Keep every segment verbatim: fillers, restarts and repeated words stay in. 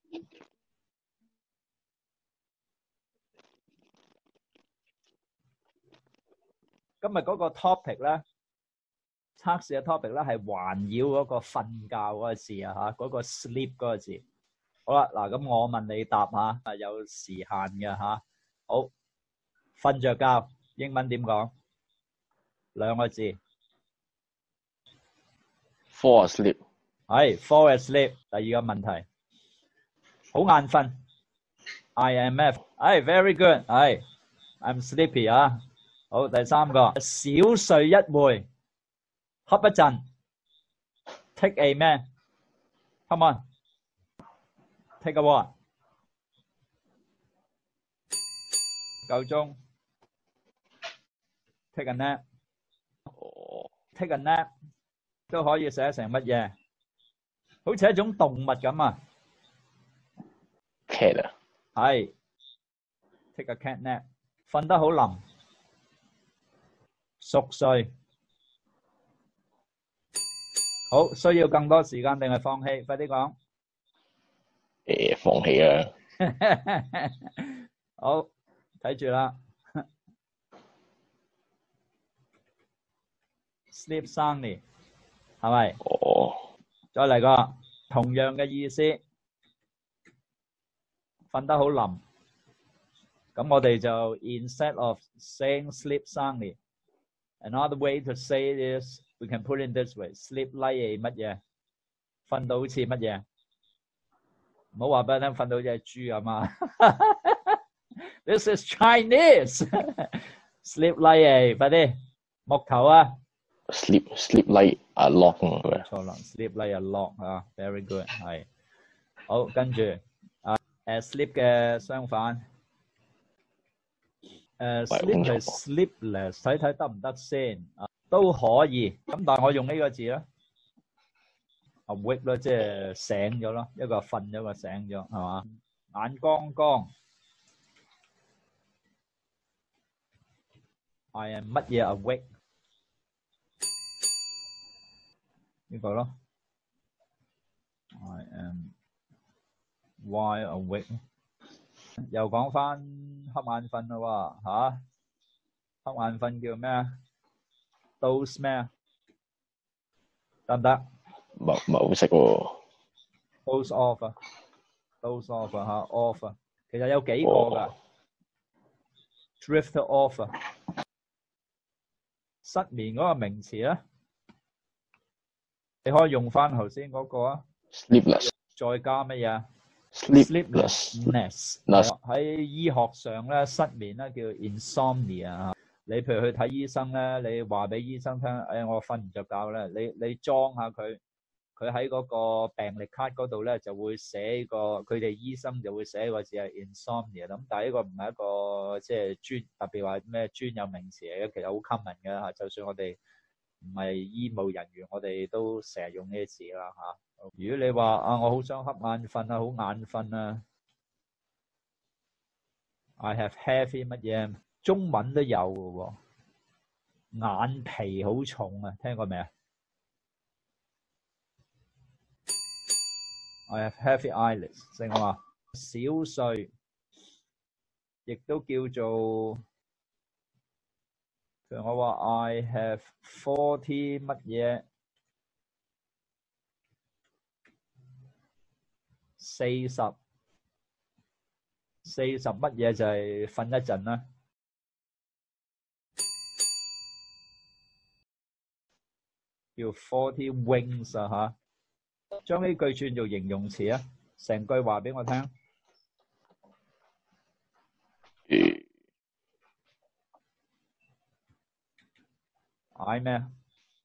今日嗰個 topic 咧，測試嘅 topic 咧係環繞嗰個瞓覺嗰個字啊嚇，嗰個 sleep 嗰個字。好啦，嗱咁我問你答下，啊有時限嘅嚇。好，瞓着覺英文點講？兩個字。 fall asleep。 係 fall asleep。第二個問題，好眼瞓 I M F。係 very good。係 I'm sleepy 啊。好，第三個小睡一會，瞌一陣 take a man come on take a walk 夠鐘 take a nap take a nap 都可以寫成乜嘢？好似一種動物咁啊。 cat 啊。 係 take a cat nap。瞓得好冧，熟睡。好，需要更多時間定係放棄？快啲講。 誒，放棄啊。 好，睇住啦。sleep soundly 係咪？ 哦。 再嚟個同樣嘅意思，瞓得好冧。咁我哋就 instead of saying sleep soundly, another way to say it is we can put it this way: sleep like a 乜嘢？瞓到好似乜嘢？唔好話俾我聽，瞓到好似豬咁啊！This is Chinese 。sleep like a 快啲木頭啊 ！sleep sleep like a log 咁錯啦 ，sleep like a log 啊 ，very good 係。好，跟住啊，誒 sleep 嘅相反。誒 sleep 係 sleepless，睇睇得唔得先啊？都可以，咁但係我用呢個字咧，awake 咯，即係醒咗咯，一個瞓咗，一個醒咗，係嘛？眼光光 ，I am 乜嘢 awake 呢個咯 ，I am wide awake。又講翻瞌眼瞓啦喎嚇，瞌眼瞓叫咩啊 ？doze 咩啊？得唔得？ 唔係唔係好識喎。 doze off 啊 ，doze off 啊嚇 ，off 啊，其實有幾個㗎 ，drift off 啊，失眠嗰個名詞咧，你可以用翻頭先嗰個啊 ，sleepless， 再加乜嘢 ？sleeplessness。 喺醫學上咧，失眠咧叫 insomnia。你譬如去睇醫生咧，你話俾醫生聽，誒我瞓唔着覺咧，你你裝下佢，佢喺嗰個病歷卡嗰度咧就會寫個，佢哋醫生就會寫個字係 insomnia。咁但係呢個唔係一個即係專特別話咩專有名詞嚟嘅，其實好 common 嘅嚇。就算我哋唔係醫務人員，我哋都成日用呢啲字啦嚇。如果你話啊，我好想瞌眼瞓啊，好眼瞓啊 ，I have heavy 乜嘢？中文都有嘅喎，眼皮好重啊，聽過未啊 ？I have heavy eyelids，正我話小睡，亦都叫做，譬如我話 I have forty 乜嘢？四十，四十乜嘢就係瞓一陣啦。叫 forty wings 啊嚇，將呢句轉做形容詞啊，成句話俾我聽。嗌咩啊？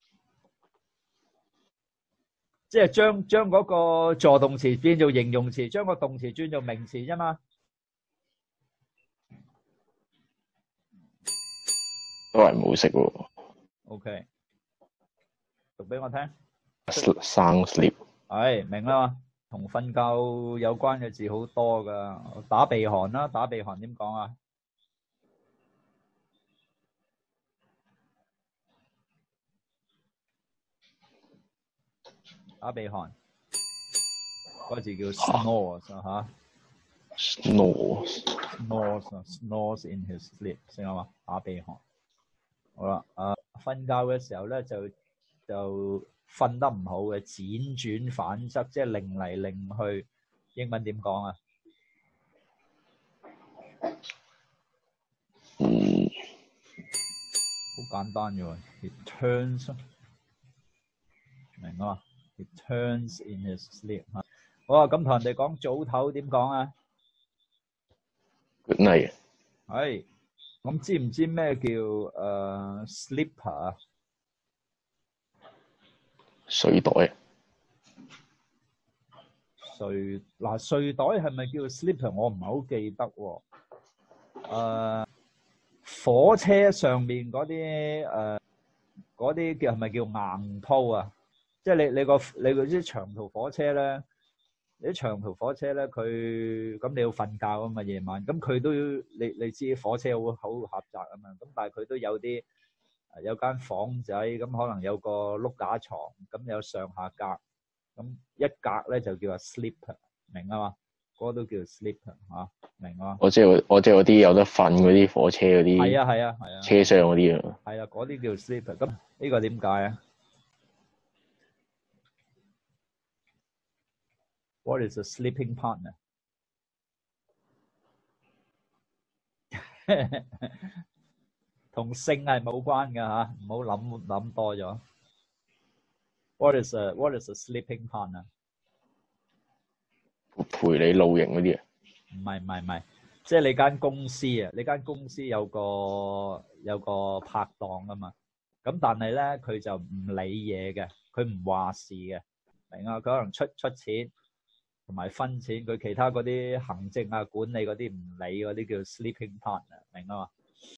即係將將嗰個助動詞變做形容詞，將個動詞轉做名詞啫嘛。 都係冇識喎。 OK，讀俾我聽。 生 sleep。 係明啦嘛，同瞓覺有關嘅字好多噶。打鼻鼾啦，打鼻鼾點講啊？打鼻鼾。 個字叫 snores 啊 Snores。 snores 啊 snores in his sleep， 識嘛？打鼻鼾。好啦，誒瞓覺嘅時候咧就就瞓得唔好嘅，輾轉反側，即係擰嚟擰去。英文點講啊？ 嗯， 好簡單嘅喎 ，He turns， 明啊嘛 ？He turns in his sleep 嚇。好啊，咁同人哋講早唞點講啊？ Good night。 係，咁知唔知咩叫誒、uh, slipper 啊？ 睡袋。 睡嗱睡袋係咪叫 slipper？ 我唔係好記得喎。誒、uh, 火車上面嗰啲誒嗰啲叫係咪叫硬鋪啊？即係你你個你嗰啲長途火車咧，你啲長途火車咧，佢咁你要瞓覺啊嘛夜晚，咁佢都要你你知火車好好狹窄啊嘛，咁但係佢都有啲有間房仔，咁可能有個碌架床，咁有上下格，咁一格咧就叫做 slipper， 明啊嘛？嗰、那個、都叫 slipper 嚇、啊，明啊嘛？ 我即係我即係嗰啲有得瞓嗰啲火車嗰啲。 係啊係啊係啊。 車廂嗰啲啊。 係啊，嗰啲叫 slipper。咁呢個點解啊 ？What is a sleeping partner？ 同性係冇關㗎嚇，唔好諗諗多咗。What is a What is a sleeping partner？ 陪你露營嗰啲啊？ 唔係唔係唔係，即係你間公司啊，你間公司有個有個拍檔啊嘛。咁但係咧，佢就唔理嘢嘅，佢唔話事嘅，明啊？佢可能出出錢同埋分錢，佢其他嗰啲行政啊、管理嗰啲唔理嗰啲叫 sleeping partner，明啊嘛？